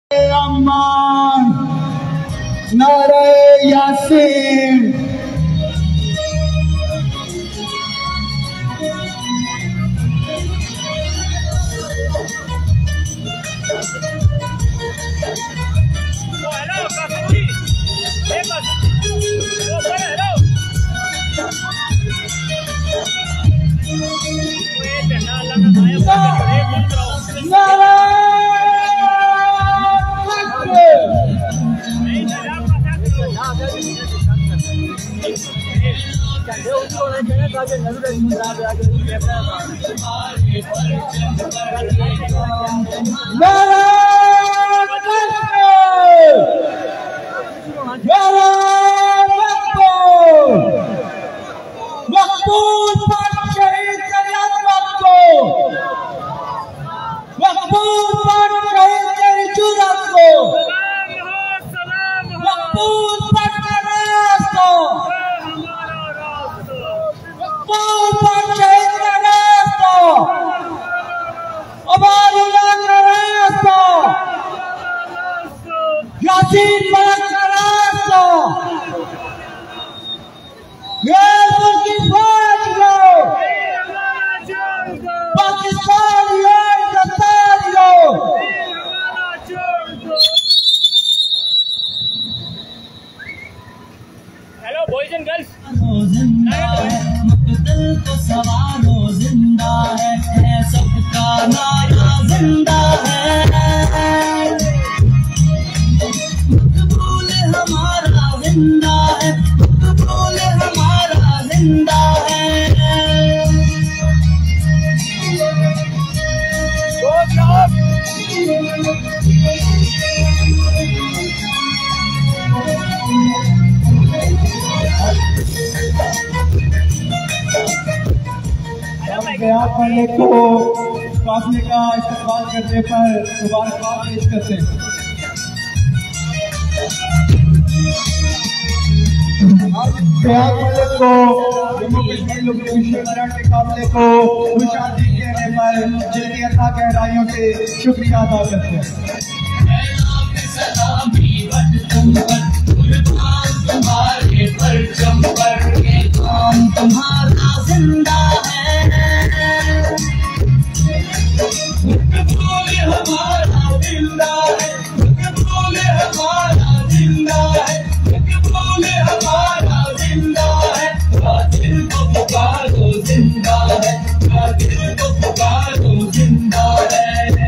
Amman नारे यासीन पढ़ने को काफिले का इस्तेमाल करने पर मुबारकबाद पेश करते हैं। प्रयाग पढ़ने को जम्मू कश्मीर लोकल के काफिले को खुशामदीद कहने पर जिनकी अता गहराइयों से शुक्रिया अदा करते हैं। तुम्हारा जिंदा है हमारा जिंदा है, बोले हमारा जिंदा है, बोले हमारा जिंदा है, दिल को पुकारो जिंदा है, दिल को पुकारो जिंदा है।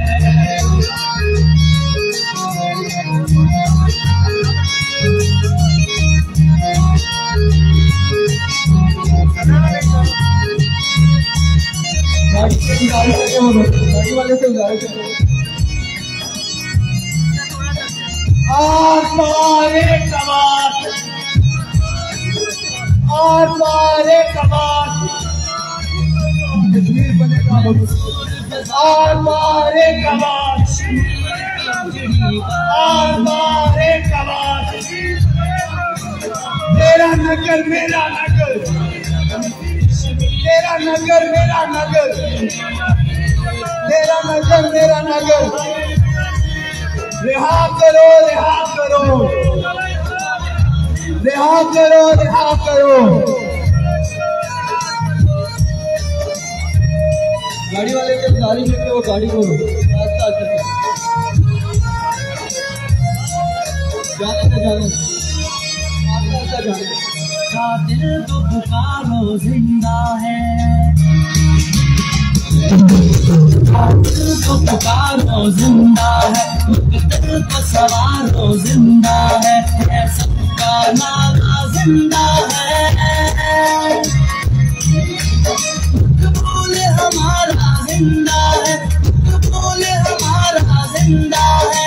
गाड़ी वाले से गुजारिश है आसमाने कमाल तस्वीर बनेगा आसमाने कमाल तेरा नगर मेरा नगर, तेरा नगर मेरा नगर, तेरा नगर मेरा नगर। रिहा करो रिहा करो रिहा करो रिहा करो। गाड़ी वाले के गुजारिश है कि वो गाड़ी को जाने दिल को पुकारो जिंदा है, दिल को पुकारो जिंदा है, दिल को सवारो जिंदा है, सबका नारा जिंदा है, बोले हमारा जिंदा है, बोले हमारा जिंदा है।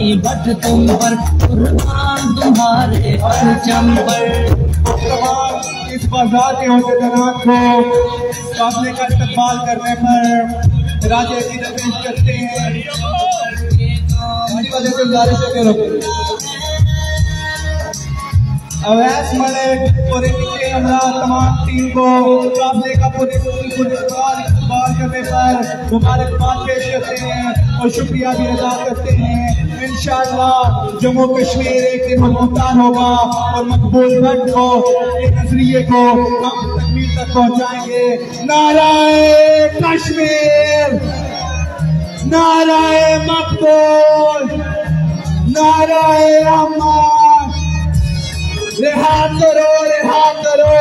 बट तुम पर कुर्बान तुम्हारे परचम पर। तमाम इस बाजार के होदेदारान को काफले का इस्तेमाल करने पर राजे की पेश करते हैं। इसी वजह से गुजारिश है अवैस मलिक और इनके हमरा तमाम टीम को काफले का पूरे इस्तेमाल करने पर मुबारकबाद पेश करते हैं और शुक्रिया भी अदा करते हैं। इंशाअल्लाह जम्मू कश्मीर एक दिन मुल्तान होगा और मकबूल भट्ट को के नजरिए को हम तकमील तक पहुंचाएंगे। नाराए कश्मीर, नाराए मकबूल, नाराए अम्मान। रिहा करो, रिहा करो,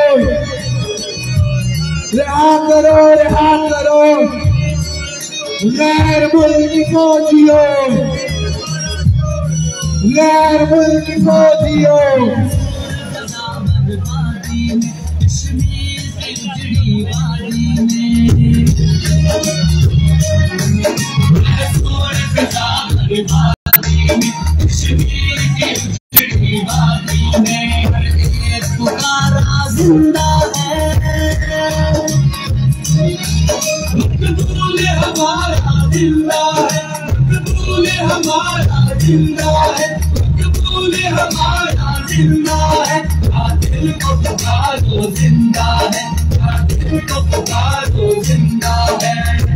रिहा करो, रिहा करो गैर मुल्की फौजियों, गैर मुल्की फौजियों। जिंदा है मकबूल हमारा जिंदा है, मकबूल हमारा जिंदा है, मकबूल हमारा जिंदा है। दिल को पुकारो जिंदा है, दिल को पुकारो जिंदा है।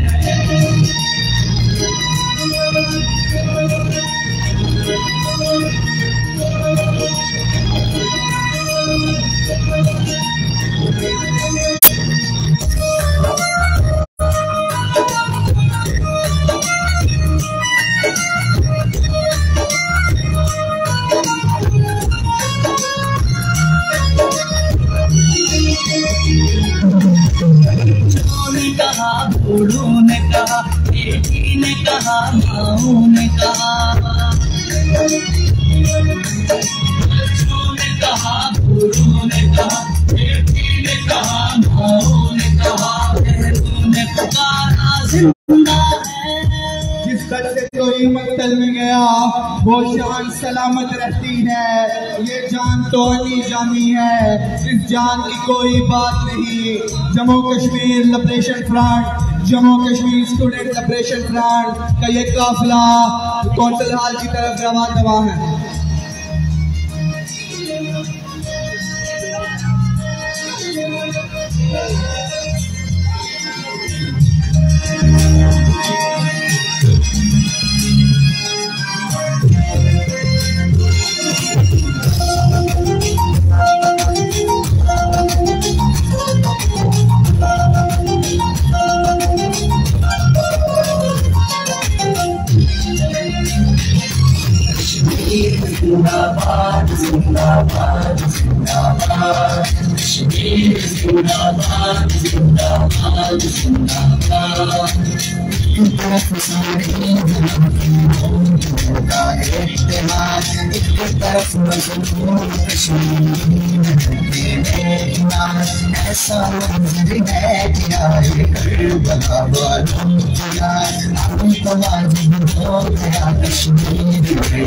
बूढ़ों ने कहा, बेटी ने कहा, माओ ने कहा, बच्चों ने कहा, बूढ़ों ने कहा, बेटी ने कहा, माओ ने कहा, बहनों ने पुकारा जिंदा है। जिस घर से कोई मकतल में गया वो जान सलामत रहती है। ये जान तो आनी जानी है, इस जान की कोई बात नहीं। Jammu Kashmir liberation front, Jammu Kashmir student liberation front का ये काफिला कौंसल हाल की तरफ रवाना है। जिंदाबाद जिंदाबाद जिंदाबाद कश्मीर जिंदाबाद जिंदाबाद जिंदाबाद। एक तरफ सारे का इत्तेहाद, एक तरफ मजबूर कश्मीर ऐसा मंजर है कि आए करबला वालों किया हम तो वाजिब हो गया कश्मीर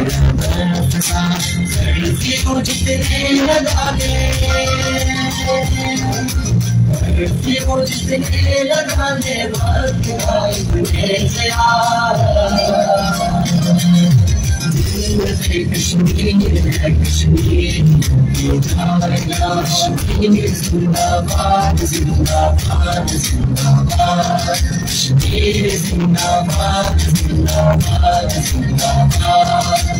को जितने लगा दे, को जितने लगा दे वक्त कश्मीर है कश्मीर जिंदाबाद जिंदाबाद जिंदाबाद कश्मीर जिंदाबाद जिंदाबाद जिंदाबाद।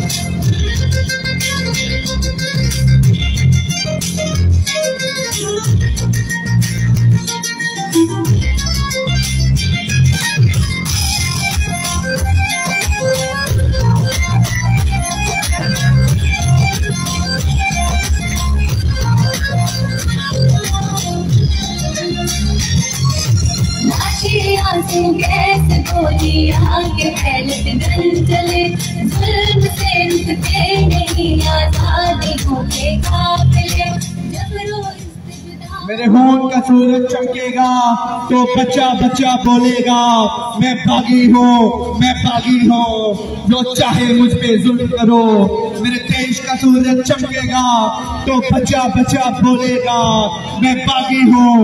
कैसे बोली आगे फैलते गल चले, जुल्म से रुकते नहीं आजादी होके काफिले। जब रोज मेरे खून का सूरज चमकेगा तो बच्चा बच्चा बोलेगा मैं बागी हूँ, जो चाहे मुझ पे जुल्म करो। मेरे देश का सूरज चमकेगा तो बच्चा बच्चा बोलेगा मैं बागी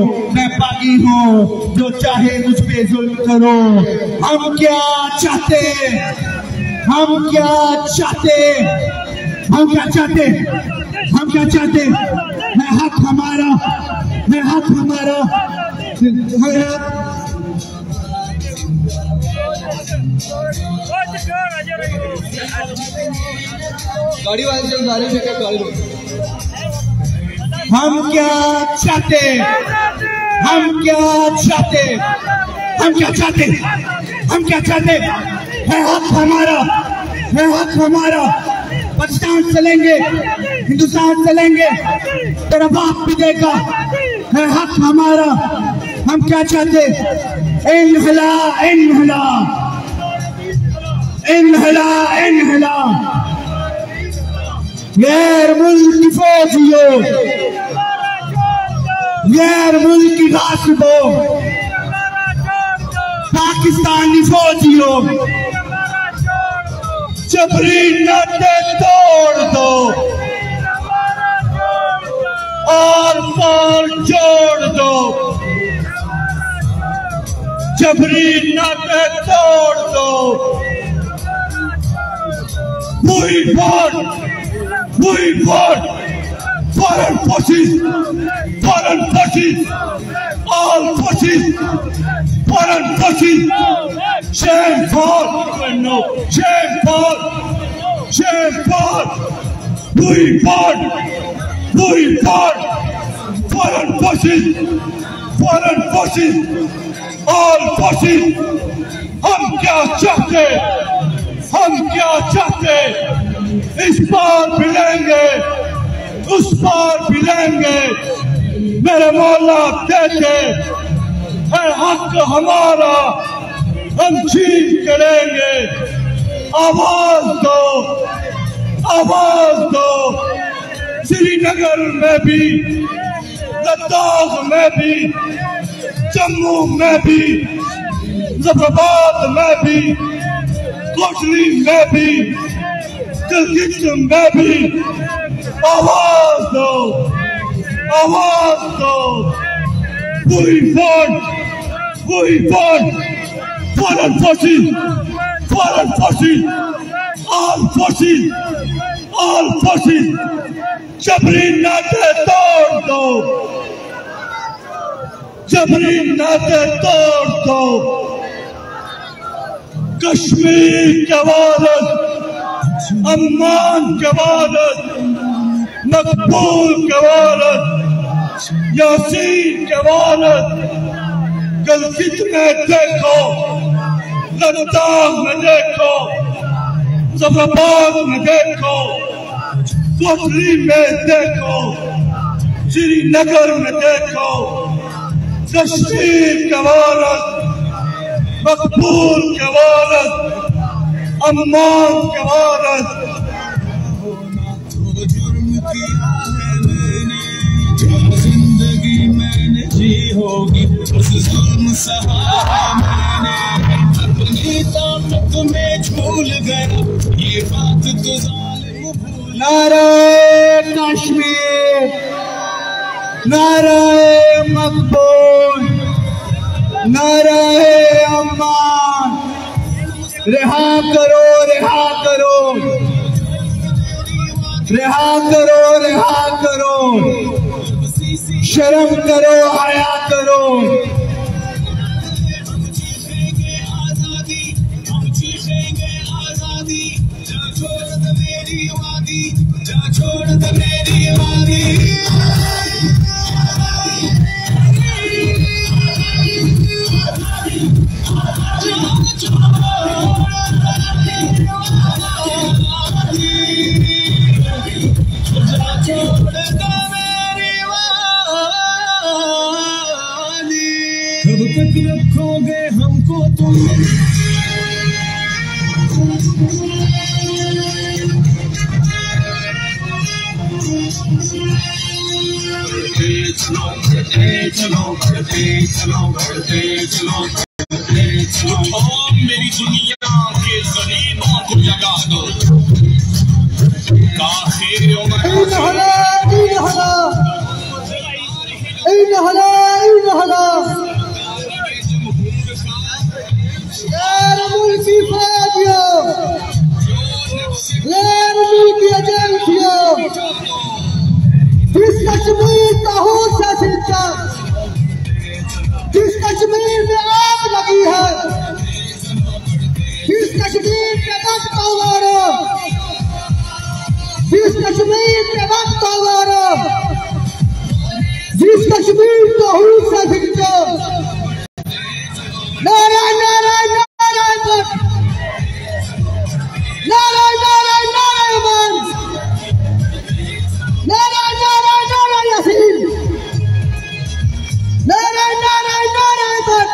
हूँ, जो चाहे मुझ पे जुल्म करो। हम क्या चाहते है हक हमारा। गाड़ी वाले से गाड़ी लेकर गाड़ी रोक। हम क्या चाहते है हक हमारा। पाकिस्तान चलेंगे, हिंदुस्तान चलेंगे, तेरा बाप भी देगा, है हक हमारा। हम क्या चाहते? इन्हिला गैर मुल्की फौजियों, गैर मुल्की गासिबों, पाकिस्तानी फौजियों, जबरी नाते तोड़ दो और पार जोड़ दो। जबरी नाते तोड़ दो। We want foreign forces, all forces, foreign forces. Shameful. We want foreign forces, all forces. हम क्या चाहते? इस पार भी लेंगे, उस पार भी लेंगे। मेरे मौला कहते है हक हमारा, हम छीन के लेंगे। आवाज दो। श्रीनगर में भी, लद्दाख में भी, जम्मू में भी, जफराबाद में भी, कोटली में भी, गिलगित में भी। आवाज दो। We want foreign forces, all forces. जबरी नाते तोड़ दो। कश्मीर के वारस, अम्मान के वारस, मकबूल के वारस, यासीन के वारस, गिलगित में देखो, लद्दाख में देखो, जफराबाद में देखो, कोटली में देखो, श्रीनगर में देखो। कश्मीर के वारस, मकबूल के वारस, अम्मान के वारस। जुर्म किया है मैंने, जो जिंदगी मैंने जी होगी, उस जुर्म सहा है मैंने। अपनी ताकत में झूल गया, ये बात तो जालिम भूल। नारे कश्मीर, नारे मकबूल, नारे अम्मान। रिहा करो, शर्म करो, हया करो। हम चीखेंगे आजादी, हम चीखेंगे आजादी। जा छोड़ दे मेरी वादी, जा छोड़ दे मेरी वादी। कब तक रखोगे हमको तुम? It's not बढ़ते चलो बढ़ते चलो बढ़ते चलो बढ़ते चलो। ओ मेरी दुनिया के गरीबों को जगा दो, काहे जिस कश्मीर का होश है सिलचा, जिस कश्मीर में आग लगी है, जिस कश्मीर के वक्त वारो, जिस कश्मीर के वक्त वारो, जिस कश्मीर का होश है सिलचा, नारायण नारायण नारायण नारायण नारायण नारायण नारायण नारायण नारायण यासीन नारायण नारायण नारायण।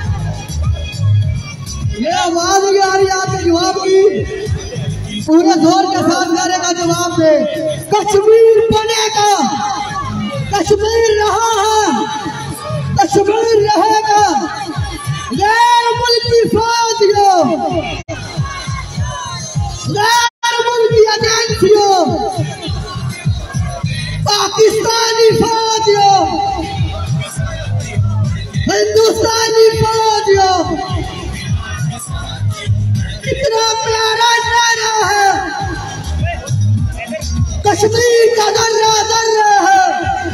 ये आवाज आ रही है आपके जवाब की, पूरे जोर के साथ नारे का जवाब दे। कश्मीर बनेगा, कश्मीर रहा है, कश्मीर रहेगा। गैर मुल्की फौजियों, गैर मुल्की एजेंसियों, पाकिस्तानी फौजियों, हिंदुस्तानी फौजियों, कितना प्यारा नारा है, कश्मीर का दर्रा दर्रा है,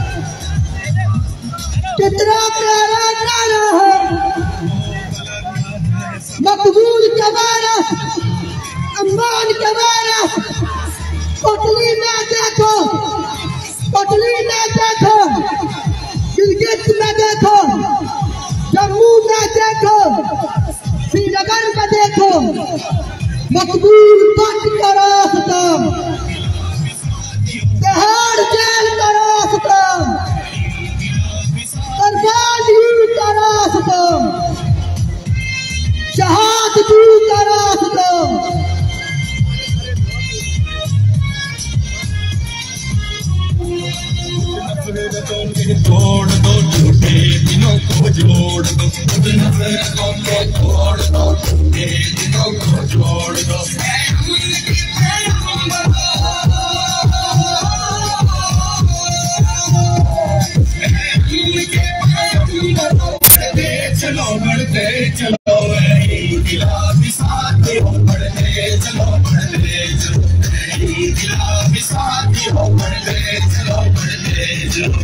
कितना प्यारा नारा है। मकबूल के वारिस, अम्मान के वारिस, कोटली में देखो, कोटली में देखो, गिलगित में देखो, जम्मू में देखो, श्रीनगर में देखो, मकबूल पट का रास्ता, तिहाड़ जेल का रास्ता, बर्बादी का रास्ता, शहादती का रास्ता। तोड़ दो झूठे दिनों को जोड़ दो, नफरतों को तोड़ दो, झूठे दिनों को जोड़ दो। बढ़ते चलो बढ़ते चलो इनकलाबी साथियों, बढ़ते चलो बढ़ते चलो इनकलाबी साथियों, बढ़ते चलो बढ़ते चलो।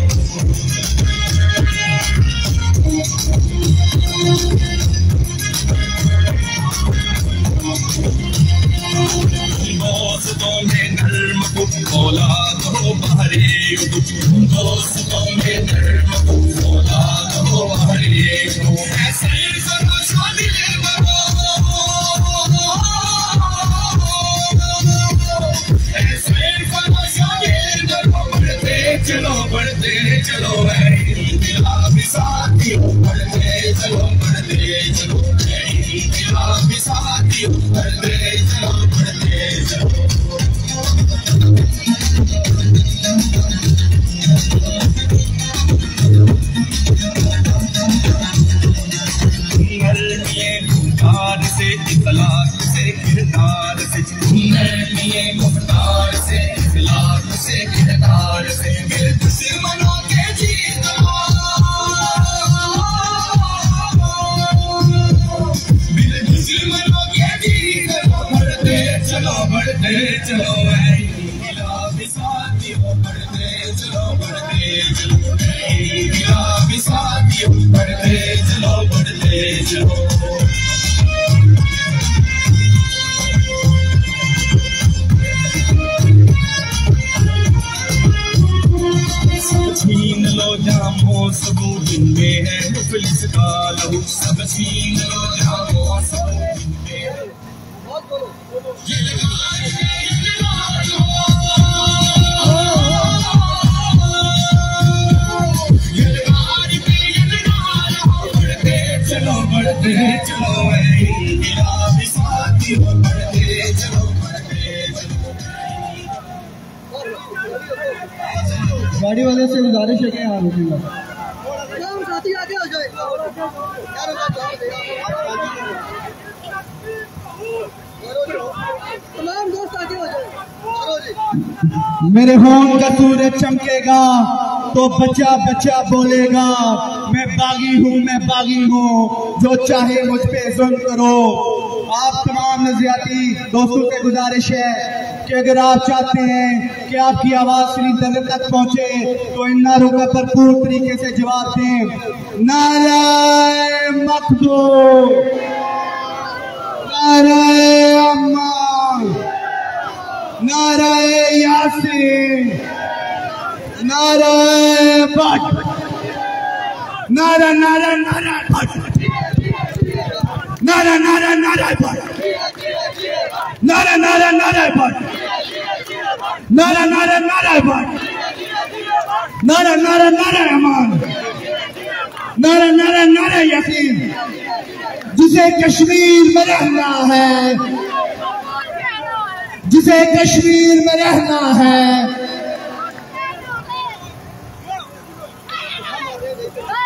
दोस्तों में नर्म को बोला दो बाहरी, दोस्तों में नर्म को बोला दो बाहरी, ऐसे जरा शादी ले बनो, ऐसे जरा शादी ले बनो। बढ़ते चलो इनकलाबी साथियों, बढ़ते चलो इनकलाबी साथियों, बढ़ते चलो। से इखलास से किरदार से, मुख्तार से इखलास से किरदार से, मेरे दुश्मनों के जीत मेरे दुश्मनों के जीत। बढ़ते चलो इनकलाबी साथियों, बढ़ते चलो इनकलाबी साथियों, बढ़ते चलो। छीन लो जामो सबूत में है मुफलिस का लहू, सब छीन लो जामो सबूत में है। बढ़ते चलो इनकलाबी साथियों, बढ़ते चलो। गाड़ी वाले से गुजारिश है कि यहाँ रुकेगा। आगे हो जाए तमाम दोस्त आगे हो जाए। मेरे होंठ का सूरज चमकेगा तो बच्चा बच्चा बोलेगा मैं बागी हूँ जो चाहे मुझ पे जुल्म करो। आप तमाम नज़रियाती दोस्तों से गुजारिश है कि अगर आप चाहते हैं कि आपकी आवाज़ श्रीनगर तक पहुँचे तो इन नारों का भरपूर तरीके से जवाब दें। नारे मकबूल, नारे अम्मा, नारे यासीन, नारे भट्ट, नारा नारा नारा भट्ट, नारा नारा नारा भट्ट, नारा नारा नारा भट्ट, नारा नारा नारा भट्ट, नारा नारा नारा अमान, नारा नारा नारा यासीन। जिसे कश्मीर में रहना है, जिसे कश्मीर में रहना है,